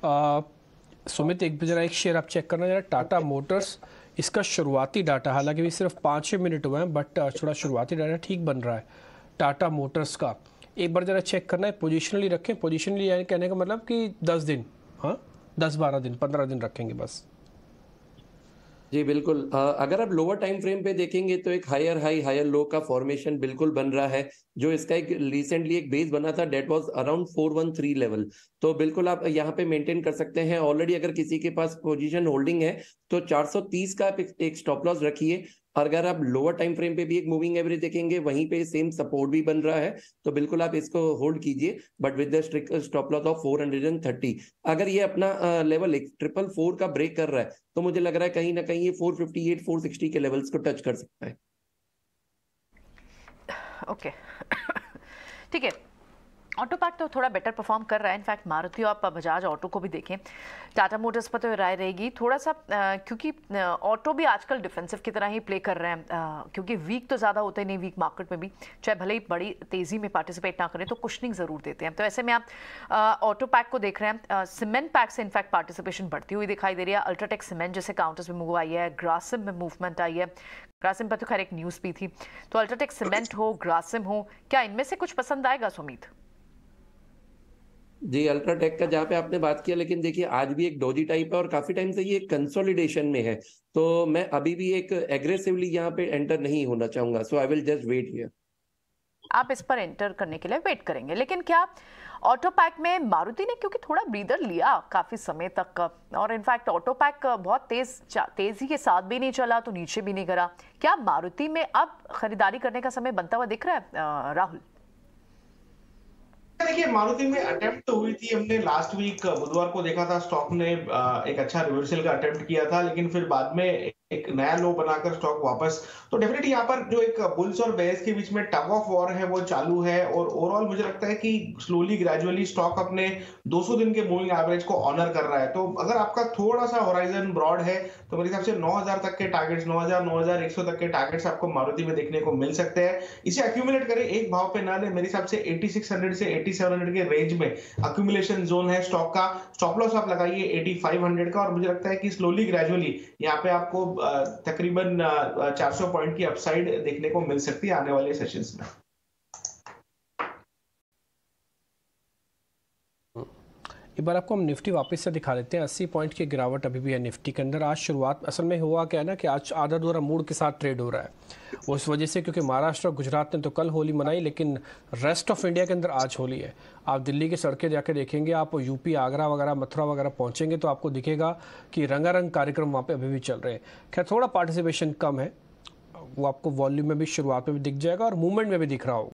आ, सुमित एक जरा एक शेयर आप चेक करना जरा, टाटा मोटर्स। इसका शुरुआती डाटा, हालांकि भी सिर्फ 5-6 मिनट हुए हैं, बट थोड़ा शुरुआती डाटा ठीक बन रहा है टाटा मोटर्स का। एक बार जरा चेक करना है, पोजिशनली रखें। पोजिशनली यानी कहने का मतलब कि 10 दिन, हाँ 10-12 दिन 15 दिन रखेंगे बस। जी बिल्कुल। अगर आप लोअर टाइम फ्रेम पे देखेंगे तो एक हायर हाई हायर लो का फॉर्मेशन बिल्कुल बन रहा है। जो इसका एक रिसेंटली एक बेस बना था डेट वाज अराउंड 413 लेवल, तो बिल्कुल आप यहाँ पे मेंटेन कर सकते हैं। ऑलरेडी अगर किसी के पास पोजीशन होल्डिंग है तो 430 का एक स्टॉप लॉस रखिए। और अगर आप लोअर टाइम फ्रेम पे भी एक मूविंग एवरेज देखेंगे, वहीं पे सेम सपोर्ट भी बन रहा है, तो बिल्कुल आप इसको होल्ड कीजिए, but with the strict stop loss of 430। अगर ये अपना लेवल 444 का ब्रेक कर रहा है तो मुझे लग रहा है कहीं ना कहीं ये 458 460 के लेवल्स को टच कर सकता है। ओके ठीक है। ऑटो पार्क तो थोड़ा बेटर परफॉर्म कर रहा है। इनफैक्ट मारुति और बजाज ऑटो को भी देखें, टाटा मोटर्स पर तो राय रहेगी थोड़ा सा, क्योंकि ऑटो भी आजकल डिफेंसिव की तरह ही प्ले कर रहे हैं, क्योंकि वीक तो ज़्यादा होते ही नहीं, वीक मार्केट में भी चाहे भले ही बड़ी तेज़ी में पार्टिसिपेट ना करें तो कुशनिंग ज़रूर देते हैं। तो ऐसे में आप ऑटो पैक को देख रहे हैं, सीमेंट पैक से इनफैक्ट पार्टिसिपेशन बढ़ती हुई दिखाई दे रही है। अल्ट्राटेक सीमेंट जैसे काउंटर्स में मूव आई है, ग्रासिम में मूवमेंट आई है। ग्रासिम पर तो खैर एक न्यूज़ भी थी। तो अल्ट्राटेक सीमेंट हो, ग्रासिम हो, क्या इनमें से कुछ पसंद आएगा सुमीत? जी अल्ट्राटेक का जहाँ पे आपने बात किया, लेकिन देखिए आज भी एक डोजी टाइप है और काफी टाइम से ये कंसोलिडेशन में है, तो मैं अभी भी एक एग्रेसिवली यहाँ पे एंटर नहीं होना चाहूंगा। So I will just wait here. आप इस पर एंटर करने के लिए वेट करेंगे, लेकिन क्या ऑटो पैक में मारुति ने क्योंकि थोड़ा ब्रीदर लिया काफी समय तक, और इनफैक्ट ऑटो पैक बहुत तेजी के साथ भी नहीं चला तो नीचे भी नहीं गिरा, क्या मारुति में अब खरीदारी करने का समय बनता हुआ दिख रहा है राहुल? देखिए मारुति में अटेम्प्ट तो हुई थी, हमने लास्ट वीक बुधवार को देखा था स्टॉक ने एक अच्छा रिवर्सल का अटेम्प्ट किया था, लेकिन फिर बाद में एक नया लो बनाकर स्टॉक वापस। तो डेफिनेटली यहाँ पर जो एक बुल्स और बेयर्स के बीच में टग ऑफ वॉर है वो चालू है, और ओवरऑल मुझे लगता है कि स्लोली ग्रेजुअली स्टॉक अपने 200 दिन के मूविंग एवरेज को ऑनर कर रहा है। तो अगर आपका थोड़ा सा होराइजन ब्रॉड है तो मेरे हिसाब से 9000 तक के टारगेट्स, 9000 9100 तक के टारगेट्स आपको मारुति में देखने को मिल सकते हैं। इसे अक्यूमुलेट करें, एक भाव पे ना ले। मेरे हिसाब से 8600 से 8700 के रेंज में अक्यूमुलेशन जोन है स्टॉक का। स्टॉप लॉस आप लगाइए 8500 का, और मुझे लगता है कि स्लोली ग्रेजुअली यहाँ पे आपको तकरीबन 400 पॉइंट की अपसाइड देखने को मिल सकती है आने वाले सेशंस में। एक बार आपको हम निफ्टी वापस से दिखा देते हैं। 80 पॉइंट की गिरावट अभी भी है निफ्टी के अंदर। आज शुरुआत असल में हुआ क्या है ना कि आज आधा अधूरा मूड के साथ ट्रेड हो रहा है, उस वजह से क्योंकि महाराष्ट्र और गुजरात ने तो कल होली मनाई, लेकिन रेस्ट ऑफ इंडिया के अंदर आज होली है। आप दिल्ली की सड़कें जाके देखेंगे, आप यूपी आगरा वगैरह मथुरा वगैरह पहुँचेंगे तो आपको दिखेगा कि रंगारंग कार्यक्रम वहाँ पर अभी भी चल रहे हैं। खैर थोड़ा पार्टिसिपेशन कम है, वो आपको वॉल्यूम में भी शुरुआत में भी दिख जाएगा और मूवमेंट में भी दिख रहा होगा।